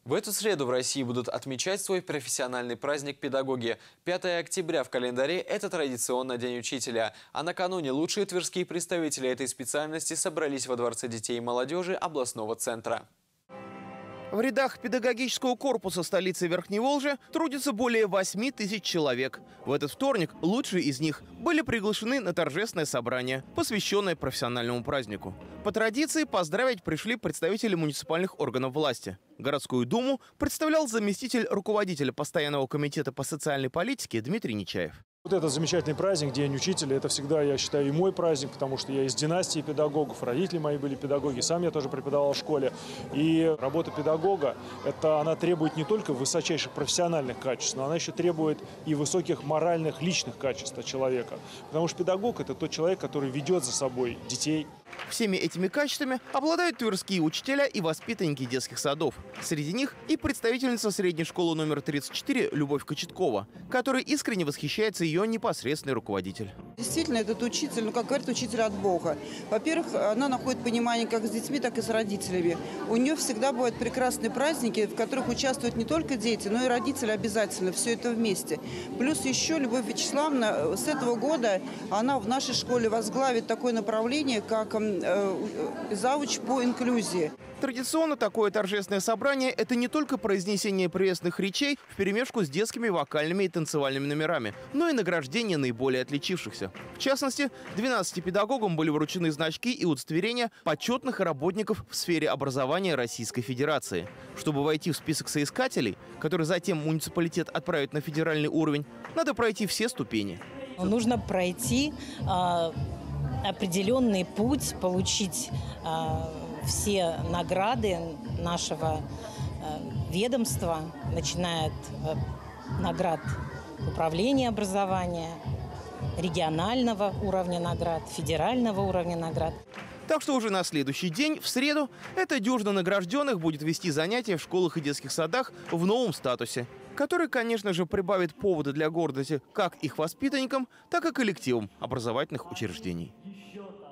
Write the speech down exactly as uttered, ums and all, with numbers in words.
В эту среду в России будут отмечать свой профессиональный праздник педагоги. пятое октября в календаре – это традиционно День учителя. А накануне лучшие тверские представители этой специальности собрались во Дворце детей и молодежи областного центра. В рядах педагогического корпуса столицы Верхней Волжи трудится более восьми тысяч человек. В этот вторник лучшие из них были приглашены на торжественное собрание, посвященное профессиональному празднику. По традиции поздравить пришли представители муниципальных органов власти. Городскую думу представлял заместитель руководителя Постоянного комитета по социальной политике Дмитрий Нечаев. Вот этот замечательный праздник, День учителя, это всегда, я считаю, и мой праздник, потому что я из династии педагогов, родители мои были педагоги, сам я тоже преподавал в школе. И работа педагога, это она требует не только высочайших профессиональных качеств, но она еще требует и высоких моральных, личных качеств от человека. Потому что педагог – это тот человек, который ведет за собой детей. Всеми этими качествами обладают тверские учителя и воспитанники детских садов. Среди них и представительница средней школы номер тридцать четыре Любовь Кочеткова, которой искренне восхищается ее непосредственный руководитель. Действительно, этот учитель, ну, как говорят, учитель от Бога. Во-первых, она находит понимание как с детьми, так и с родителями. У нее всегда бывают прекрасные праздники, в которых участвуют не только дети, но и родители обязательно. Все это вместе. Плюс еще Любовь Вячеславовна с этого года, она в нашей школе возглавит такое направление, как завуч по инклюзии. Традиционно такое торжественное собрание – это не только произнесение приветственных речей вперемешку с детскими вокальными и танцевальными номерами, но и награждение наиболее отличившихся. В частности, двенадцати педагогам были вручены значки и удостоверения почетных работников в сфере образования Российской Федерации. Чтобы войти в список соискателей, который затем муниципалитет отправит на федеральный уровень, надо пройти все ступени. Нужно пройти э, определенный путь, получить э, все награды нашего э, ведомства, начиная от э, наград управления образования, регионального уровня наград, федерального уровня наград. Так что уже на следующий день, в среду, эта дюжина награжденных будет вести занятия в школах и детских садах в новом статусе, который, конечно же, прибавит повода для гордости как их воспитанникам, так и коллективам образовательных учреждений.